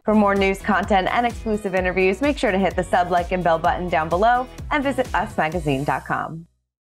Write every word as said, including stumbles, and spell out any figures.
For more news, content, and exclusive interviews, make sure to hit the sub, like, and bell button down below and visit us magazine dot com.